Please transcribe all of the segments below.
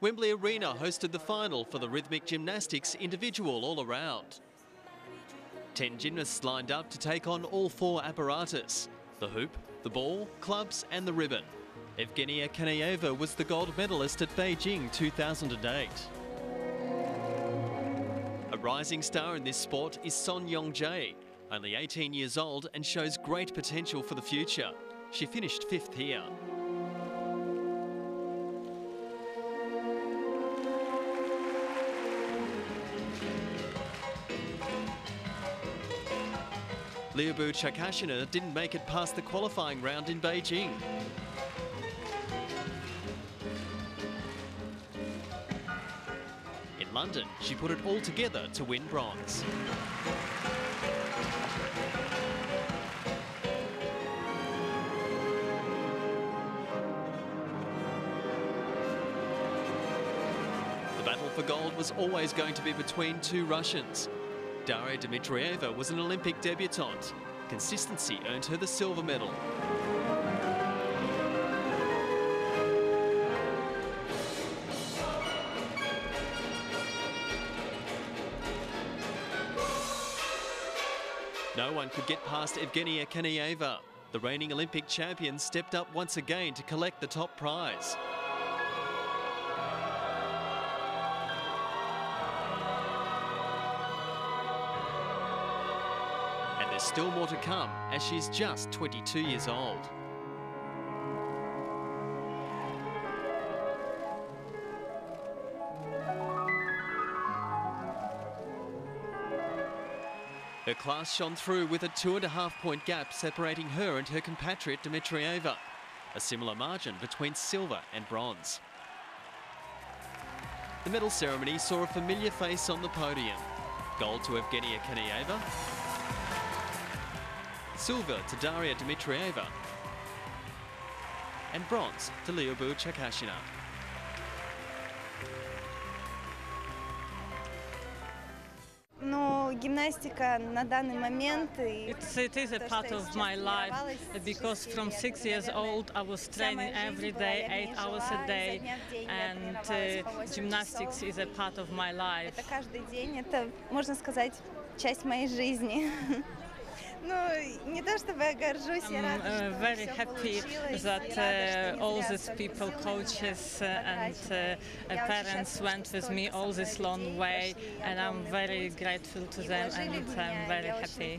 Wembley Arena hosted the final for the Rhythmic Gymnastics individual all-around. 10 gymnasts lined up to take on all 4 apparatus: the hoop, the ball, clubs and the ribbon. Evgeniya Kanaeva was the gold medalist at Beijing 2008. A rising star in this sport is Son Young-jae, only 18 years old and shows great potential for the future. She finished 5th here. Liubou Charkashyna didn't make it past the qualifying round in Beijing. In London, she put it all together to win bronze. The battle for gold was always going to be between 2 Russians. Daria Dmitrieva was an Olympic debutante. Consistency earned her the silver medal. No one could get past Evgeniya Kanaeva. The reigning Olympic champion stepped up once again to collect the top prize. And there's still more to come, as she's just 22 years old. Her class shone through with a 2.5-point gap separating her and her compatriot Dmitrieva. A similar margin between silver and bronze. The medal ceremony saw a familiar face on the podium. Gold to Evgeniya Kanaeva, silver to Daria Dmitrieva, and bronze to Liubou Charkashyna. It is a part of my life because from 6 years old I was training every day, 8 hours a day, and gymnastics is a part of my life. I'm very happy that all these people, coaches and parents went with me all this long way, and I'm very grateful to them and I'm very happy.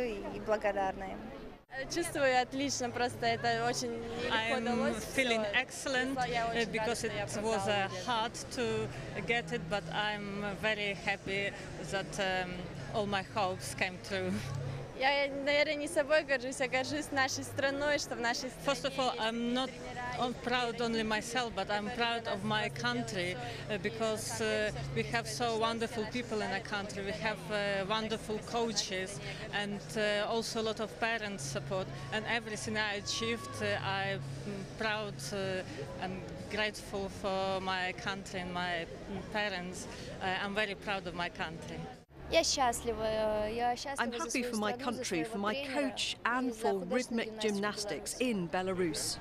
I'm feeling excellent because it was hard to get it, but I'm very happy that all my hopes came true. First of all, I'm not proud only myself, but I'm proud of my country because we have so wonderful people in our country. We have wonderful coaches and also a lot of parents support. And everything I achieved, I'm proud and grateful for my country and my parents. I'm very proud of my country. I'm happy for my country, for my coach and for rhythmic gymnastics in Belarus.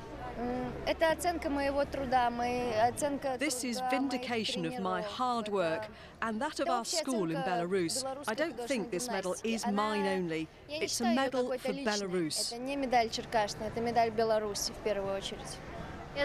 This is vindication of my hard work and that of our school in Belarus. I don't think this medal is mine only. It's a medal for Belarus. I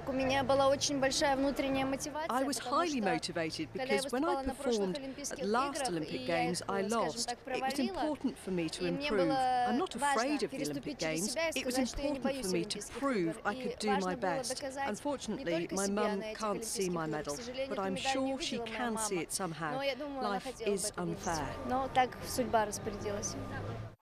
was highly motivated because when I performed at last Olympic Games, I lost. It was important for me to improve. I'm not afraid of the Olympic Games. It was important for me to prove I could do my best. Unfortunately, my mum can't see my medal, but I'm sure she can see it somehow. Life is unfair.